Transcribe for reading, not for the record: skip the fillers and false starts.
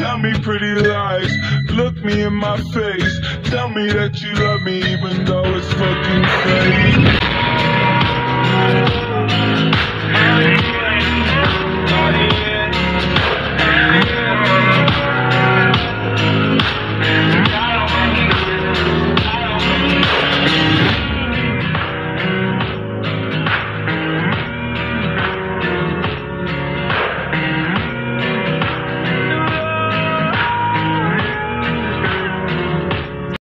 Tell me pretty lies, look me in my face. Tell me that you love me even though it's fucking fake.